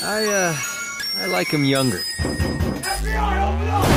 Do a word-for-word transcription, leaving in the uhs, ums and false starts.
I, uh, I like him younger. F B I, open up!